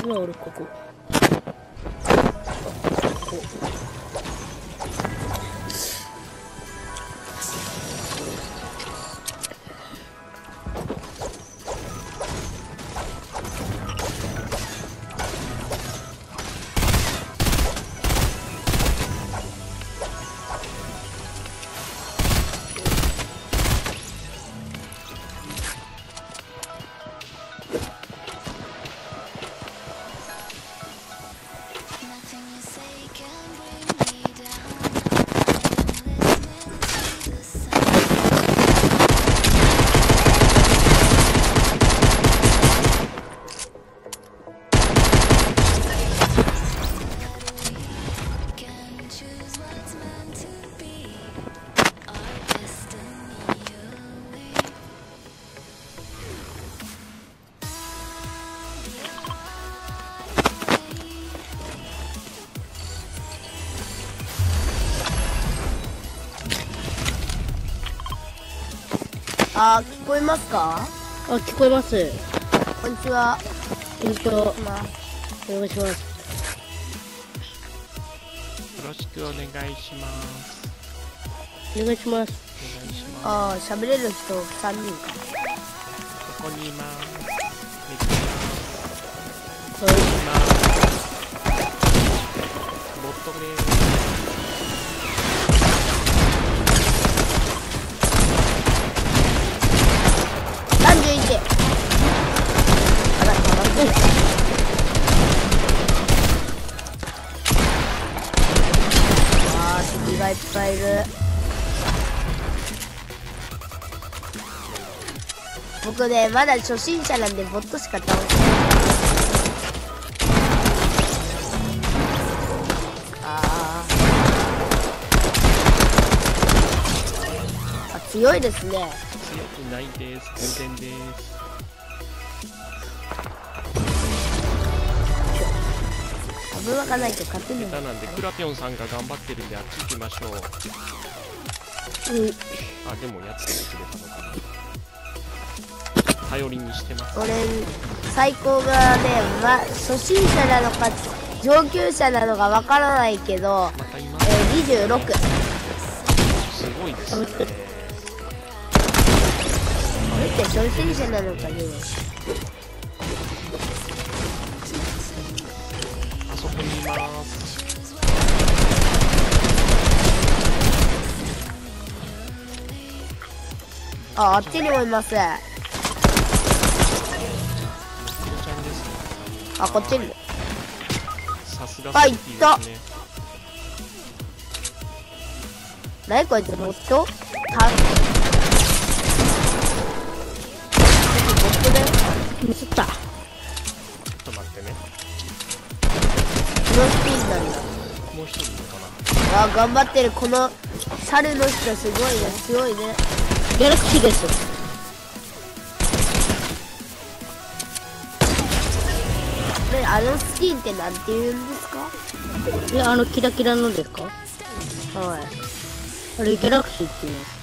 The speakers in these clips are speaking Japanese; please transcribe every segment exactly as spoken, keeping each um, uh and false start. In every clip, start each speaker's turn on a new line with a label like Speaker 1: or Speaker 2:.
Speaker 1: 今俺ここ。ここ。
Speaker 2: あー、聞こえますか？
Speaker 1: あ、聞こえます。
Speaker 2: こんにちは。
Speaker 1: こんにちは。お願いします。
Speaker 3: よろしくお願いします。
Speaker 1: お願いします。
Speaker 3: お願いします。
Speaker 2: あー、喋れる人さんにんか。
Speaker 3: ここにいます。
Speaker 1: はい。
Speaker 3: ボットです。
Speaker 2: さんじゅういち。あら、待って。あー、敵がいっぱいいる。僕ね、まだ初心者なんでボットしか倒せない。あーあ、強いですね。
Speaker 3: 強くないです。偶然です。
Speaker 2: 危なかないと勝てない。
Speaker 3: 下手なんでクラピョンさんが頑張ってるんであっち行きましょう。
Speaker 1: うん。
Speaker 3: あ、でもやつがくれたのかな。頼りにしてます。
Speaker 2: 俺最高がね、ま、初心者なのか上級者なのかわからないけど、
Speaker 3: またいま
Speaker 2: え
Speaker 3: す。
Speaker 2: ー、にじゅうろく。
Speaker 3: すごいですね。
Speaker 2: これって初心者なのかね。
Speaker 3: あそこにいます。
Speaker 2: あ、あっちにもいます。
Speaker 3: ちゃんですね。
Speaker 2: あ、こっちにも。
Speaker 3: さすが
Speaker 2: あ、
Speaker 3: ス
Speaker 2: いっ
Speaker 3: キーですね。
Speaker 2: 何こいつ、ボットたボットだよ。
Speaker 1: ミスった。
Speaker 3: ちょっと待ってね。
Speaker 2: このスピンなんだ。
Speaker 3: もう一人いるかな。
Speaker 2: あ、頑張ってる。この猿の人すごいね、強いね。
Speaker 1: ギャラクシーです。
Speaker 2: ね、あのスキンってなんて言うんですか？
Speaker 1: いや、あのキラキラのですか？
Speaker 2: はい。
Speaker 1: あれギャラクシーって言います。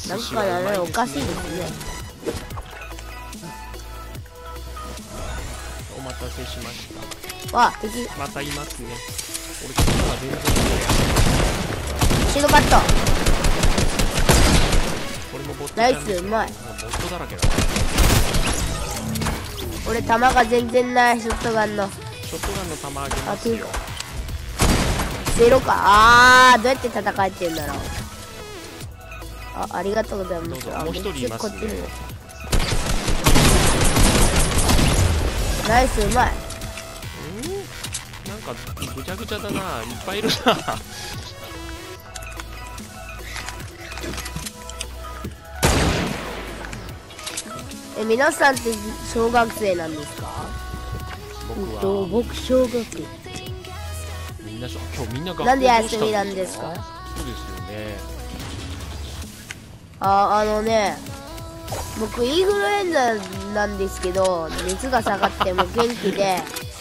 Speaker 2: なんかね、おかしいですね。
Speaker 3: お待たせしました。
Speaker 2: わ、敵、
Speaker 3: またいますね。俺、今は全然
Speaker 2: シードカット。
Speaker 3: これもボット
Speaker 2: ナイス、
Speaker 3: ちゃんですよ。
Speaker 2: うまい。
Speaker 3: もうボットだらけだ。
Speaker 2: 俺、弾が全然ない、ショットガンの。
Speaker 3: ショットガンの弾あげますよ。
Speaker 2: ゼロか。あー、どうやって戦えてんだろう。あ、ありがとうございます。あ、
Speaker 3: もう一人いますね。
Speaker 2: こっちにも。ナイス、うまい。
Speaker 3: なんかぐちゃぐちゃだな。いっぱいいるな。
Speaker 2: え、皆さんって小学生なんですか？
Speaker 3: 僕
Speaker 1: と
Speaker 3: は
Speaker 1: 僕小学
Speaker 3: みんなしょ今日みんな学校
Speaker 2: なんで
Speaker 3: どうした
Speaker 2: 休みなんですか？
Speaker 3: そうですよね。
Speaker 2: あ、あのね、僕インフルエンザなんですけど、熱が下がっても元気で。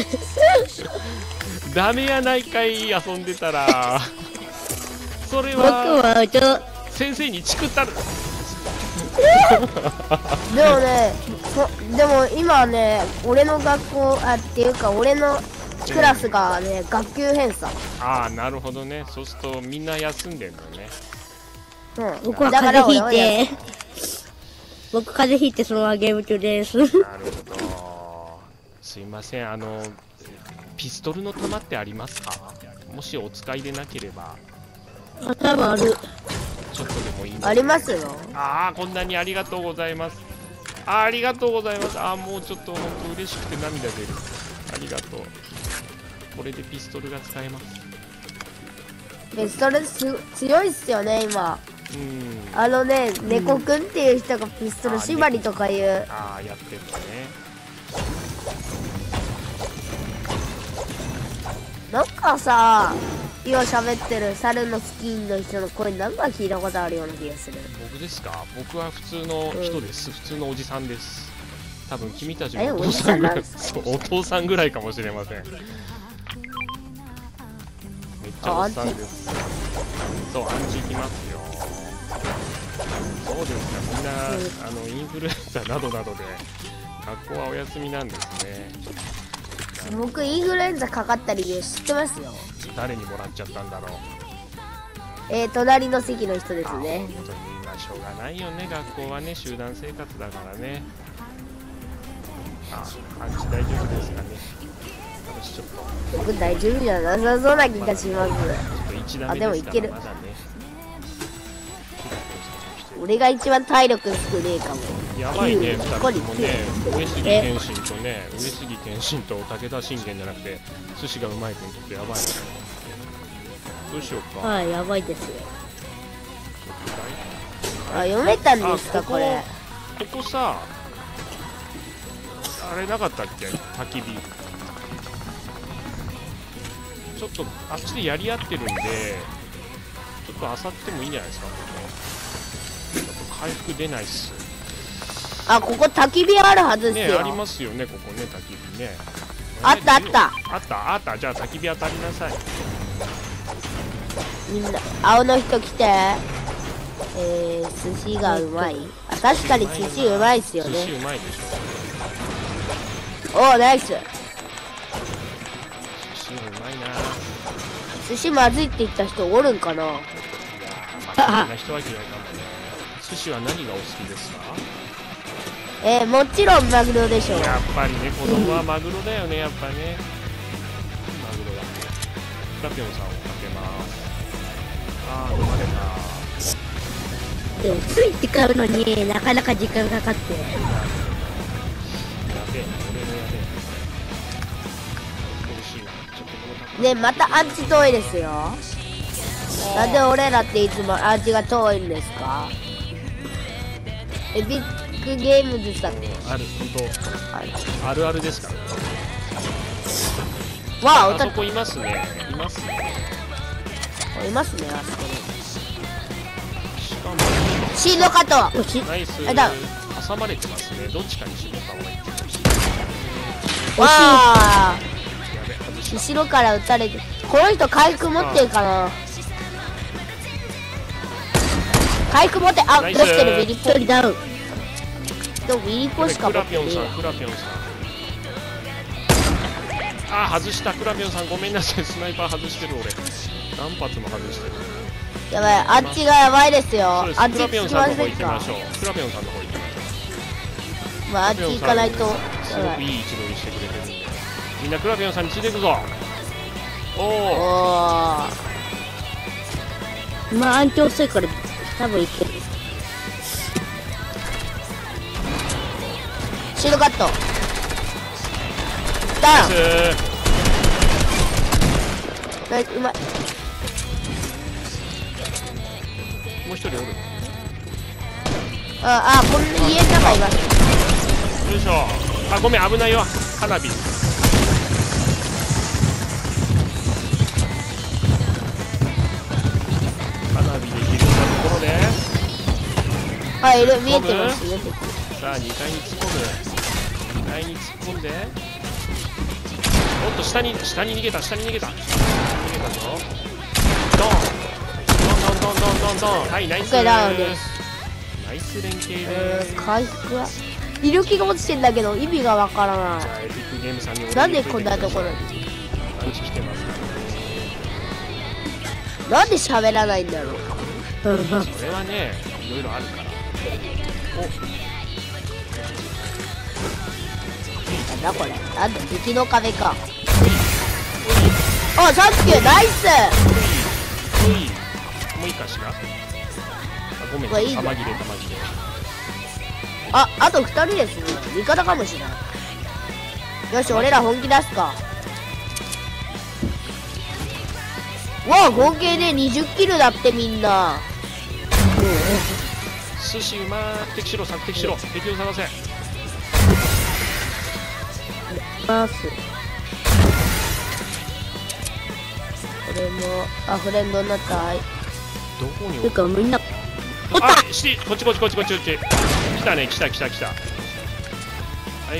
Speaker 3: ダメやないかい、遊んでたら。それ
Speaker 1: 僕
Speaker 3: は
Speaker 1: はちょ
Speaker 3: 先生にチクったる。
Speaker 2: でもねそでも今ね俺の学校あっていうか俺のクラスがね学級閉鎖。
Speaker 3: ああ、なるほどね。そうするとみんな休んでんのね。
Speaker 2: うん
Speaker 1: 僕は
Speaker 2: だから
Speaker 1: 風邪
Speaker 2: 俺は
Speaker 1: ひいて、僕風邪ひいてそのままゲーム中です。
Speaker 3: なるほど。すいません、あのピストルの弾ってありますか？もしお使いでなければ
Speaker 1: あ、多分ある。
Speaker 3: ちょっとでもいいので。
Speaker 2: ありますよ。
Speaker 3: ああ、こんなにありがとうございます。あーありがとうございます。ああ、もうちょっと本当嬉しくて涙出る。ありがとう。これでピストルが使えます。
Speaker 2: ピストルす強いっすよね今。
Speaker 3: うーん。
Speaker 2: あのね、猫くんっていう人がピストル縛りとかいう。
Speaker 3: ああ、やってるね。
Speaker 2: なんかさ、今喋ってる猿のスキンの人の声なんか聞いたことあるような気がする。
Speaker 3: 僕ですか？僕は普通の人です。普通のおじさんです。多分君たち
Speaker 2: え
Speaker 3: のお父さんぐらい、
Speaker 2: おじ
Speaker 3: そうお父さんぐらいかもしれません。めっちゃおっさんです。そう、アンチきますよ。そうですか、みんな、あのインフルエンザなどなどで学校はお休みなんですね。
Speaker 2: 僕インフルエンザかかった理由知ってますよ。
Speaker 3: 誰にもらっちゃったんだろう。
Speaker 2: えー、隣の席の人ですね。
Speaker 3: 本当にまあしょうがないよね、学校はね、集団生活だからね。あ、アンチ大丈夫ですかね。私ちょっと
Speaker 2: 僕大丈夫じゃなさそうな気がします。
Speaker 3: ちょっと一段目
Speaker 2: あでも
Speaker 3: ですか
Speaker 2: いける
Speaker 3: らまだね。
Speaker 2: 俺が一番体力少ねえかも。
Speaker 3: やばいね、
Speaker 2: うん
Speaker 3: ふたりともね、上杉謙信とね、上杉謙信と武田信玄じゃなくて、寿司がうまい君ちょっとやばいね。どうしようか。
Speaker 1: はい、やばいですよ。
Speaker 2: あ、読めたん
Speaker 3: あ
Speaker 2: ですかこれ。
Speaker 3: ここさ、あれなかったっけ、焚き火。ちょっとあっちでやり合ってるんで、ちょっとあさってもいいんじゃないですか、ここ。ちょっと回復出ないっす。
Speaker 2: あ、ここ焚き火あるはずっす
Speaker 3: ね、
Speaker 2: よ。
Speaker 3: ありますよね、ここね、焚き火ね。
Speaker 2: あったあった。
Speaker 3: あったあった、じゃあ焚き火当たりなさい。
Speaker 2: みんな青の人来て。えー、寿司がうまい。あ、確かに寿司うまいっすよ
Speaker 3: 寿司
Speaker 2: ね。
Speaker 3: うまいでしょ。
Speaker 2: おー、ナイス。
Speaker 3: 寿司うまいな。
Speaker 2: 寿司まずいって言った人おるんかな。
Speaker 3: いやー、まあ、そんな人は嫌いかもね。寿司は何がお好きですか？
Speaker 2: えー、もちろんマグロでしょう。
Speaker 3: やっぱりね、子供はマグロだよね、やっぱね。マグロだね。ラピョンさんをかけます。あー、飲まれた。
Speaker 1: でも、ついて買うのになかなか時間かかって。
Speaker 3: やべえ、俺のやべえ。美味しいな。ちょっとこの高い
Speaker 2: ね、またアンチ遠いですよ。なんで俺らっていつもアンチが遠いんですか？エピックゲームズだっけ？
Speaker 3: ある、本
Speaker 2: あれ
Speaker 3: 当あるあるですからね。
Speaker 2: わあ、おた
Speaker 3: あそこいますね。いますね。
Speaker 2: いますね、あそこに。
Speaker 3: しかも、
Speaker 2: シードカット。
Speaker 1: おし、
Speaker 3: ナイス。
Speaker 2: あだ
Speaker 3: 挟まれてますね。どっちかに絞った方がいい。
Speaker 2: わあ、
Speaker 3: やべ、外した。
Speaker 2: 後ろから撃たれて。この人回復持ってるかな。回復持って、あ、
Speaker 3: ナイス
Speaker 2: 持ってる。ビリポ
Speaker 1: 一人ダウン。
Speaker 2: でもビリポしか
Speaker 3: クラ
Speaker 2: 持ってねえや
Speaker 3: ピョンさん、クラピョンさん。あー、外した。クラピョンさん、ごめんなさい。スナイパー外してる、俺。何発も外してる。
Speaker 2: やばい、あっちがやばいですよ。
Speaker 3: そうです。ク
Speaker 2: あっちつ
Speaker 3: ラピョンさんの
Speaker 2: きませんか
Speaker 3: 方行きましょ。う。クラピョンさんの方行きましょう。
Speaker 2: まあ、あっち行かないと。
Speaker 3: す
Speaker 2: やばい。
Speaker 3: ごくいい位置取りしてくれてるんで。みんなクラピョンさんについていくぞ。おお。
Speaker 2: おー。
Speaker 1: まあ、暗記遅いから、多分いける。
Speaker 2: シールカット。ダウン。ナイス、うまい。
Speaker 3: もう一人おる。
Speaker 2: あ、あ、この家の中います。
Speaker 3: よいしょ。あ、ごめん、危ないよ。花火。花火で広いところで。
Speaker 2: あ、いる、見えてます。見えてる。
Speaker 3: さあ、にかいに突っ込む。にかいに突っ込んで。おっと、下に、下に逃げた、下に逃げた。下に逃げたぞ。ドン。ドンドンドンドンドンドン。はい、ナイス。
Speaker 2: オッケーダウンです。
Speaker 3: ナナイス連携
Speaker 2: う
Speaker 3: で
Speaker 2: ーん、回復は威力が落ちてんだけど意味がわからな
Speaker 3: じゃあエピックゲームさんに
Speaker 2: い。なんでこんなところに。
Speaker 3: アンチ来てますからね。
Speaker 2: なんで喋らないんだろう。
Speaker 3: それはね、いろいろあるから。
Speaker 2: なんだこれ。なんだ敵の壁か。あ、サンキュー、ナイス。
Speaker 3: おい、もういいかしら。あ、ごめん、
Speaker 2: これいいの
Speaker 3: 玉切れ玉切れ。
Speaker 2: あ、あとふたりですね。味方かもしれない。よし、俺ら本気出すか。わあ、合計でにじゅっキルだってみんな。
Speaker 3: 寿司うまーく敵しろ、索敵しろ、敵を探せ。
Speaker 2: ます。これも、あ、フレンドになった。はい。
Speaker 3: どこに
Speaker 1: ていうかみんな
Speaker 3: あ、しこっちこっちこっちこっちこっち。来たね、来た来た来た。はい、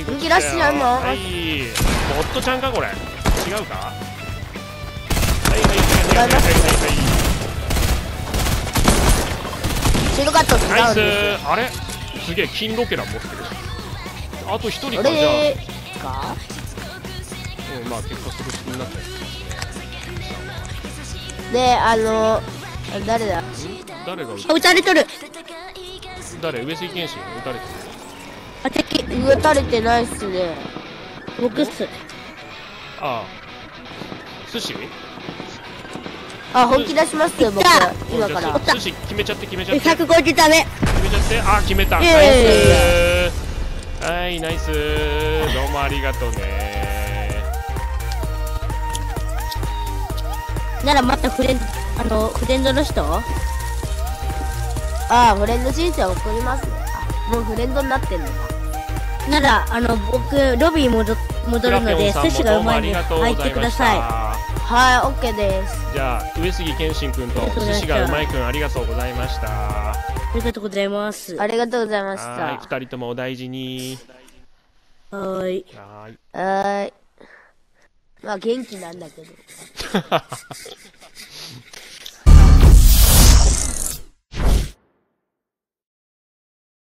Speaker 3: こっち
Speaker 2: いらっしゃいま
Speaker 3: はい、ボットちゃんかこれ。違うか。はいはいはいはいはいはい
Speaker 2: シールカット違
Speaker 3: はい。ナイ
Speaker 2: うんですよ。
Speaker 3: ス。あれ、すげえ金ロケラン持ってる。あと一人かじゃあ。
Speaker 2: 俺か
Speaker 3: うん、まあ結果する気になったりし
Speaker 2: で、あの、誰だ
Speaker 3: ますね。ん誰が撃
Speaker 1: あ撃たれとる。
Speaker 3: 誰上杉謙信撃たれてる。
Speaker 1: あ、敵。
Speaker 2: 撃たれてないっすね。
Speaker 1: 僕っす。
Speaker 3: ああ。寿司
Speaker 2: あ、本気出しますよ、僕。
Speaker 1: た
Speaker 2: 今から。
Speaker 3: じゃあ寿司決めちゃって決めちゃって
Speaker 1: ひゃくごじゅうダメ。
Speaker 3: 決めちゃってあ決めた
Speaker 1: イ
Speaker 3: ナイ
Speaker 1: エ
Speaker 3: スはいナイスどうもありがとうね
Speaker 1: ならまたフレンあのフレンドの人。
Speaker 2: あ、フレンド申請送りますね。あ、もうフレンドになってんのか。
Speaker 1: ならあの僕ロビー戻戻るので寿司がうまいんで入ってください。
Speaker 2: はい、オッケーです。
Speaker 3: じゃあ上杉謙信君と
Speaker 1: ありがとうございました
Speaker 3: 寿司がうまい君ありがとうございましたは
Speaker 1: ありがとうございます。は
Speaker 2: ありがとうございまし
Speaker 3: ーい
Speaker 2: た。
Speaker 3: 二人ともお大事に
Speaker 1: ーい。
Speaker 3: はーい
Speaker 2: はーい。まあ元気なんだけど。